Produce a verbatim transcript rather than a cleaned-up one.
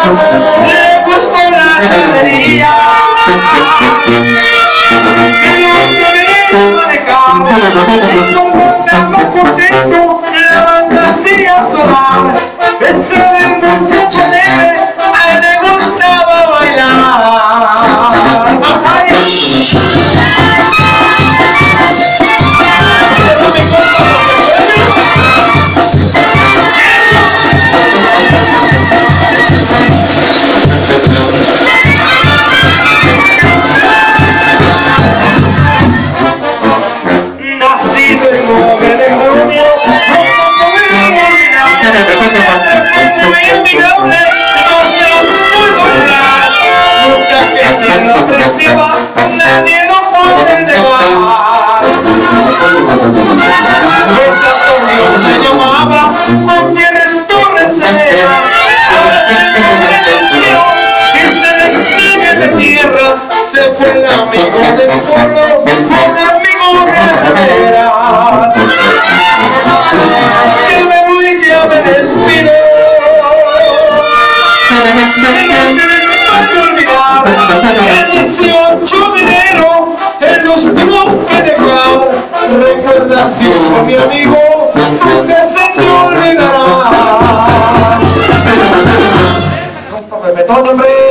le gustó la charrería, que no quería manejar, y como estaba contento, la banda hacía sonar. Ese era el muchacho alegre, a él le gustaba bailar. ¡Ay! Nacido el nueve de junio, no podemos olvidar, muy admirable, no se nos puede olvidar. Mucha gente lo apreciaba, nadie lo puede negar. Pues Antonio se llamaba, Gutiérrez Torres era, ahora se convenció y se le extraña de tierra. Se fue el amigo del pueblo, un amigo de veras. Ya me voy, ya me despido, que no se les puede olvidar el dieciocho de enero en los tuvo que dejar. Recuerda siempre, mi amigo, nunca se te olvidará. Compa Pepe Toño, hombre.